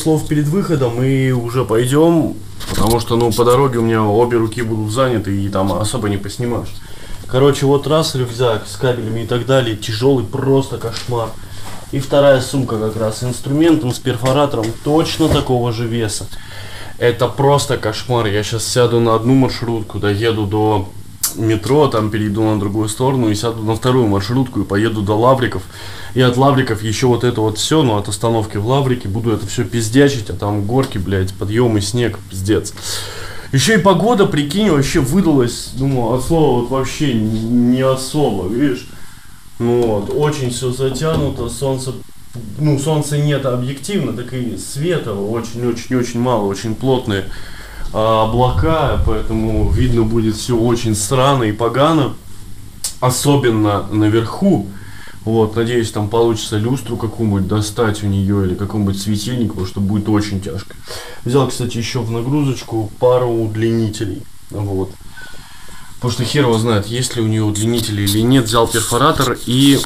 слов перед выходом и уже пойдем, потому что, ну, по дороге у меня обе руки будут заняты и там особо не поснимаешь. Короче, вот раз рюкзак с кабелями и так далее, тяжелый, просто кошмар. И вторая сумка как раз с инструментом, с перфоратором точно такого же веса. Это просто кошмар. Я сейчас сяду на одну маршрутку, доеду до метро, там перейду на другую сторону и сяду на вторую маршрутку и поеду до Лавриков. И от Лавриков еще вот это вот все, ну от остановки в Лаврике буду это все пиздячить, а там горки, блядь, подъемы, снег, пиздец. Еще и погода, прикинь, вообще выдалась, думаю, от слова вот вообще не особо, видишь? Ну вот, очень все затянуто, солнце, ну солнца нет объективно, так и света очень-очень-очень мало, очень плотные облака, поэтому видно будет все очень странно и погано, особенно наверху. Вот, надеюсь, там получится люстру какую-нибудь достать у нее или какой-нибудь светильник, потому что будет очень тяжко. Взял, кстати, еще в нагрузочку пару удлинителей, вот. Потому что хер его знает, есть ли у нее удлинители или нет. Взял перфоратор и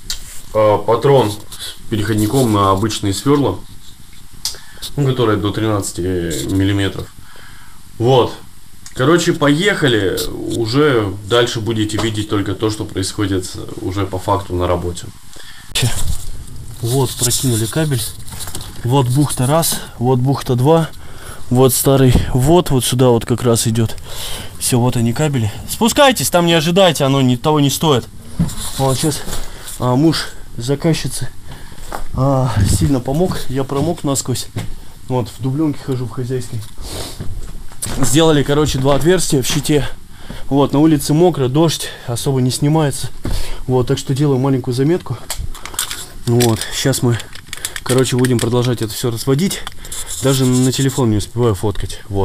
патрон с переходником на обычные сверла, ну, которые до 13 миллиметров. Вот. Короче, поехали. Уже дальше будете видеть только то, что происходит уже по факту на работе. Вот, прокинули кабель. Вот бухта раз, вот бухта два. Вот старый, вот сюда вот как раз идет. Все, вот они кабели. Спускайтесь, там не ожидайте, оно того не стоит. Вот сейчас муж заказчицы сильно помог. Я промок насквозь. Вот, в дубленке хожу в хозяйской. Сделали, короче, два отверстия в щите. Вот, на улице мокро, дождь, особо не снимается. Вот, так что делаю маленькую заметку. Вот, сейчас мы, короче, будем продолжать это все разводить. Даже на телефон не успеваю фоткать. Вот.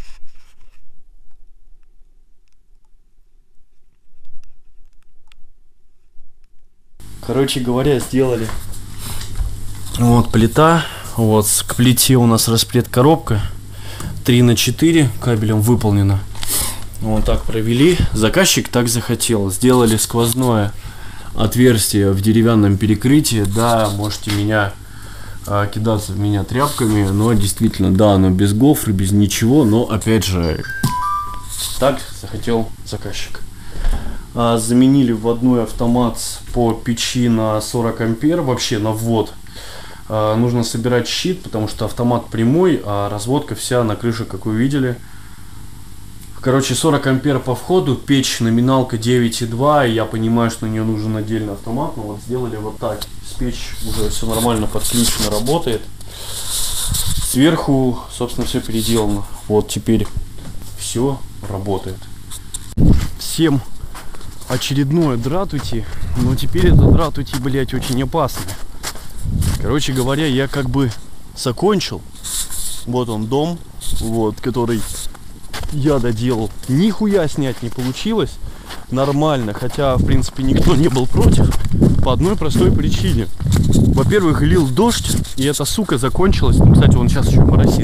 Короче говоря, сделали. Вот плита. Вот, к плите у нас расплет-коробка. 3×4 кабелем выполнено. Вот так провели. Заказчик так захотел. Сделали сквозное отверстие в деревянном перекрытии. Да, можете кидаться в меня тряпками, но действительно, да, оно без гофры, без ничего, но опять же, так захотел заказчик. Заменили вводной автомат по печи на 40 ампер, вообще на ввод. Нужно собирать щит, потому что автомат прямой, а разводка вся на крыше, как вы видели. Короче, 40 ампер по входу, печь номиналка 9,2, и я понимаю, что на нее нужен отдельный автомат, но вот сделали вот так. С печь уже все нормально подключено, работает. Сверху, собственно, все переделано. Вот теперь все работает. Всем очередное дратути, но теперь это дратути, блять, очень опасно. Короче говоря, я как бы закончил. Вот он дом, вот, который я доделал. Нихуя снять не получилось нормально, хотя, в принципе, никто не был против. По одной простой причине. Во-первых, лил дождь, и эта сука закончилась. Ну, кстати, он сейчас еще моросит.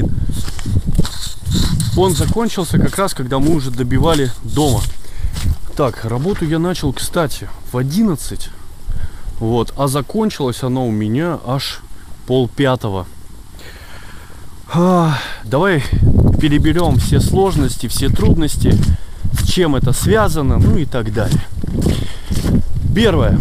Он закончился как раз, когда мы уже добивали дома. Так, работу я начал, кстати, в 11. Вот, а закончилось оно у меня аж 4:30. Давай переберем все сложности, все трудности, с чем это связано, ну и так далее. Первое,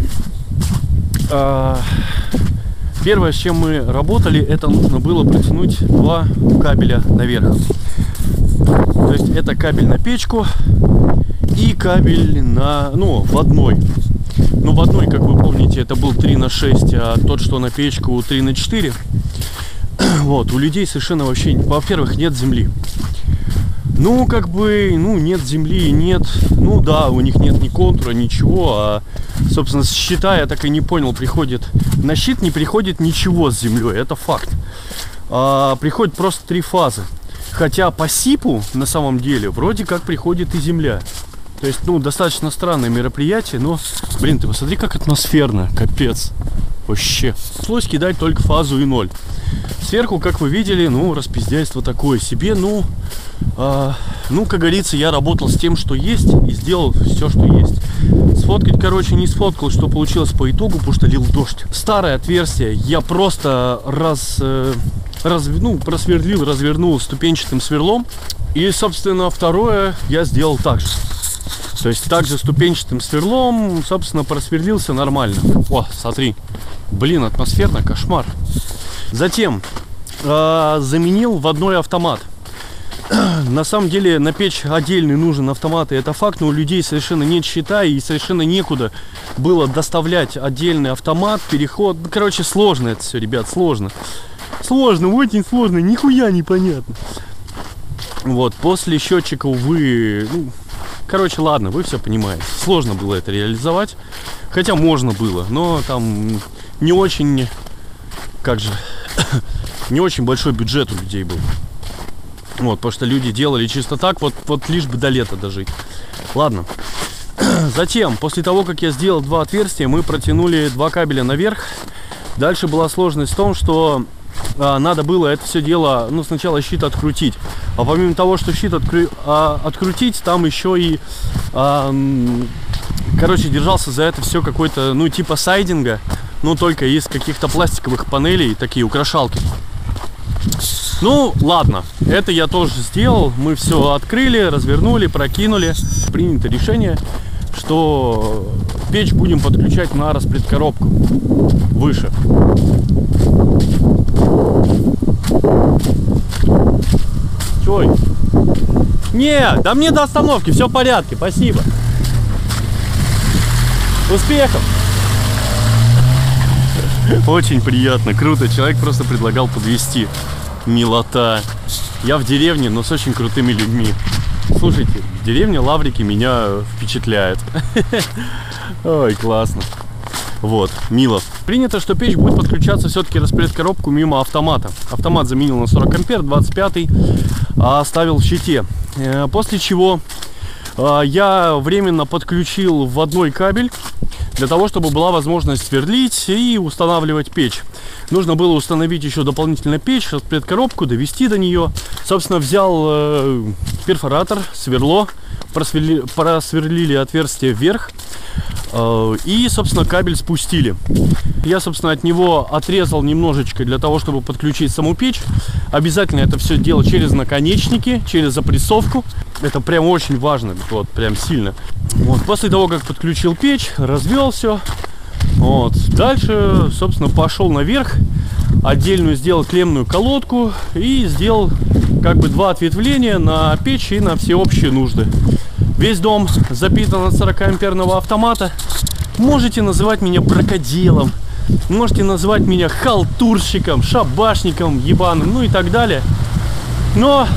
с чем мы работали, это нужно было протянуть 2 кабеля наверх. То есть это кабель на печку и кабель на, вводной. Ну, вводной, как вы помните, это был 3×6, а тот, что на печку, 3×4. Вот, у людей совершенно вообще, во-первых, нет земли. Ну, как бы, нет земли, нет, да, у них нет ни контура, ничего, а, собственно, с щита, я так и не понял, на щит не приходит ничего с землей, это факт. Приходит просто 3 фазы. Хотя по СИПу, на самом деле, вроде как приходит и земля. То есть, достаточно странное мероприятие, но, блин, ты посмотри, как атмосферно, капец. Вообще. Пришлось кидать только фазу и 0. Сверху, как вы видели, распиздяйство такое себе, как говорится, я работал с тем, что есть, и сделал все, что есть. Сфоткать, короче, не сфоткал, что получилось по итогу, потому что лил дождь. Старое отверстие я просто просверлил, развернул ступенчатым сверлом. И, собственно, второе я сделал так же. То есть также ступенчатым сверлом, собственно, просверлился нормально. О, смотри. Блин, атмосферно, кошмар. Затем заменил вводной автомат. На самом деле на печь отдельный нужен автомат, и это факт, но у людей совершенно нет счета и совершенно некуда было доставлять отдельный автомат, переход. Короче, сложно это все, ребят, сложно. Сложно, очень сложно, нихуя непонятно. Вот, после счетчика, увы, короче, ладно, вы все понимаете. Сложно было это реализовать, хотя можно было, но там не очень, не очень большой бюджет у людей был. Вот, потому что люди делали чисто так, вот лишь бы до лета дожить. Ладно. Затем, после того, как я сделал 2 отверстия, мы протянули 2 кабеля наверх. Дальше была сложность в том, что надо было это все дело, сначала щит открутить. А помимо того, что щит открутить, там еще и, короче, держался за это все какой-то, типа сайдинга, только из каких-то пластиковых панелей, такие украшалки. Ладно, это я тоже сделал. Мы все открыли, развернули, прокинули. Принято решение, что печь будем подключать на расплиткоробку выше. Чой? Не, да мне до остановки, все в порядке, спасибо. Успехов! Очень приятно, круто. Человек просто предлагал подвести. Милота. Я в деревне, но с очень крутыми людьми. Слушайте, деревня Лаврики меня впечатляет. Ой, классно. Вот, мило. Принято, что печь будет подключаться все-таки расплиткоробку мимо автомата. Автомат заменил на 40 ампер, 25-й, а оставил в щите. После чего я временно подключил вводной кабель для того, чтобы была возможность сверлить и устанавливать печь. Нужно было установить еще дополнительно печь, расплиткоробку, довести до нее. Собственно, взял перфоратор, сверло, просверлили отверстие вверх и, собственно, кабель спустили. Я, собственно, от него отрезал немножечко для того, чтобы подключить саму печь. Обязательно это все дело через наконечники, через запрессовку. Это прям очень важно, вот прям сильно. Вот, после того, как подключил печь, развел все. Вот. Дальше, собственно, пошел наверх, отдельную сделал клеммную колодку и сделал как бы 2 ответвления на печь и на всеобщие нужды. Весь дом запитан от 40-амперного автомата. Можете называть меня бракоделом, можете назвать меня халтурщиком, шабашником ебаным, и так далее. Но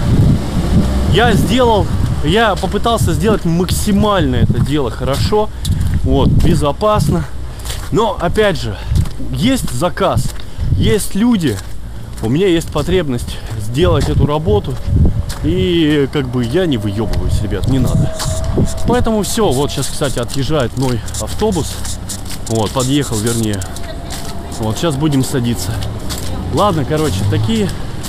я попытался сделать максимально это дело хорошо, вот, безопасно. Но, опять же, есть заказ, есть люди, у меня есть потребность сделать эту работу. И, я не выебываюсь, ребят, не надо. Поэтому все, вот сейчас, кстати, отъезжает мой автобус. Вот, подъехал, вернее. Вот, сейчас будем садиться. Ладно, короче, такие...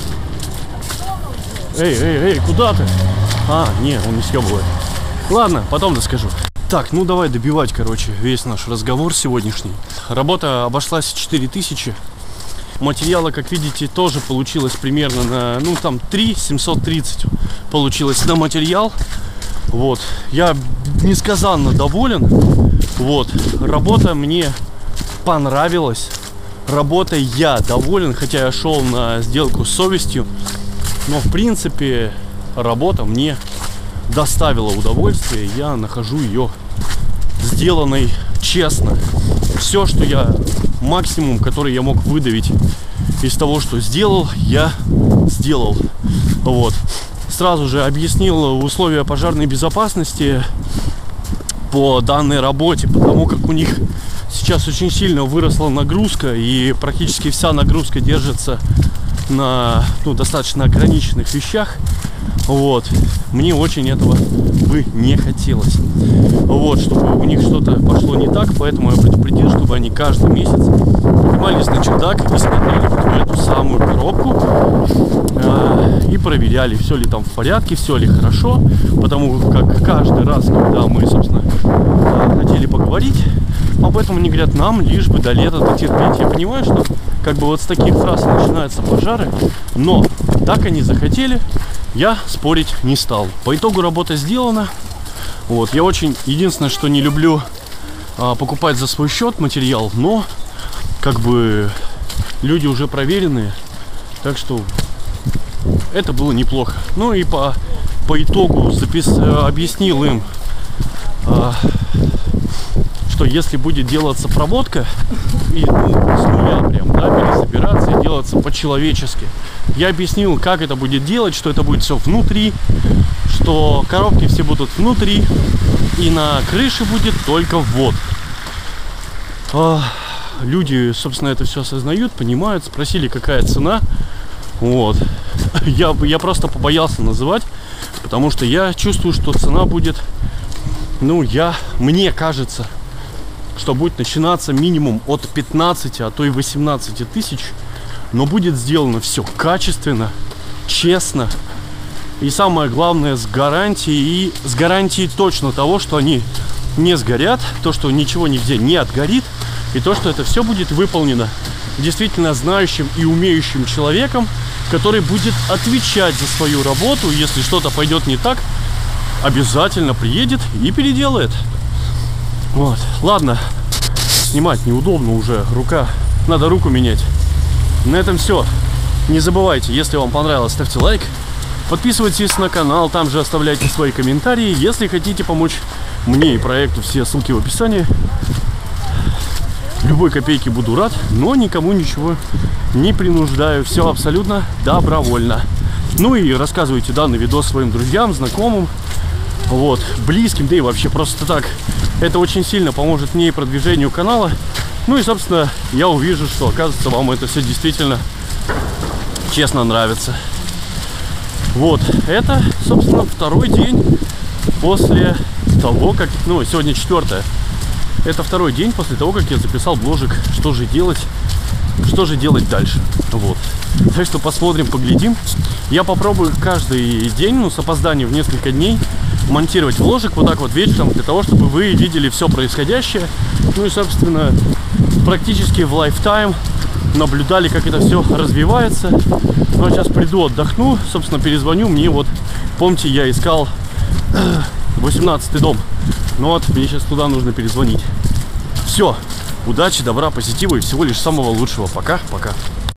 Эй, куда ты? Не, он не съебывает. Ладно, потом расскажу. Так, давай добивать, весь наш разговор сегодняшний. Работа обошлась в 4000. Материала, как видите, тоже получилось примерно на, 730 получилось на материал. Вот, я несказанно доволен. Вот, работа мне понравилась. Работой я доволен, хотя я шел на сделку с совестью. Но, в принципе, работа мне доставила удовольствие. Я нахожу ее сделанной честно. Все, что я, максимум, который я мог выдавить из того, что сделал, я сделал. Вот. Сразу же объяснил условия пожарной безопасности по данной работе, потому как у них сейчас очень сильно выросла нагрузка, и практически вся нагрузка держится на достаточно ограниченных вещах. Вот. Мне очень этого бы не хотелось. Вот, чтобы у них что-то пошло не так, поэтому я предупредил, чтобы они каждый месяц поднимались на чердак и смотрели в эту самую коробку и проверяли, все ли там в порядке, все ли хорошо. Потому как каждый раз, когда мы, собственно, хотели поговорить об этом, они говорят, нам лишь бы до лета дотерпеть. Я понимаю, что Как бы вот с таких фраз начинаются пожары. Но так они захотели, я спорить не стал. По итогу работа сделана. Вот, я очень, единственное, что не люблю покупать за свой счет материал, но как бы люди уже проверенные, так что это было неплохо. Ну и по итогу объяснил им, что если будет делаться проводка и с нуля прям, да, пересобираться и делаться по-человечески, я объяснил, как это будет делать, что это будет все внутри, что коробки все будут внутри, и на крыше будет только ввод. Люди, собственно, это все осознают, понимают, спросили, какая цена. Вот. Я просто побоялся называть, потому что я чувствую, что цена будет, ну, мне кажется, что будет начинаться минимум от 15, а то и 18 тысяч. Но будет сделано все качественно, честно. И самое главное, с гарантией. И с гарантией точно того, что они не сгорят, то, что ничего нигде не отгорит. И то, что это все будет выполнено действительно знающим и умеющим человеком, который будет отвечать за свою работу. Если что-то пойдет не так, обязательно приедет и переделает. Вот. Ладно, снимать неудобно уже, рука, надо руку менять. На этом все. Не забывайте, если вам понравилось, ставьте лайк, подписывайтесь на канал, там же оставляйте свои комментарии. Если хотите помочь мне и проекту, все ссылки в описании. Любой копейки буду рад, но никому ничего не принуждаю, все абсолютно добровольно. Ну и рассказывайте данный видос своим друзьям, знакомым, вот, близким, да и вообще просто так. Это очень сильно поможет мне и продвижению канала. Ну и, собственно, я увижу, что, оказывается, вам это все действительно честно нравится. Вот, это, собственно, второй день после того, как... Ну, сегодня 4-е. Это второй день после того, как я записал бложик, что же делать дальше. Вот. Так что посмотрим, поглядим. Я попробую каждый день, ну, с опозданием в несколько дней, монтировать вложик вот так вот вечером, для того, чтобы вы видели все происходящее. Ну и, собственно, практически в лайфтайм наблюдали, как это все развивается. Ну, а сейчас приду, отдохну, собственно, перезвоню. Мне вот, помните, я искал 18-й дом. Ну вот, мне сейчас туда нужно перезвонить. Все, удачи, добра, позитива и всего лишь самого лучшего. Пока-пока.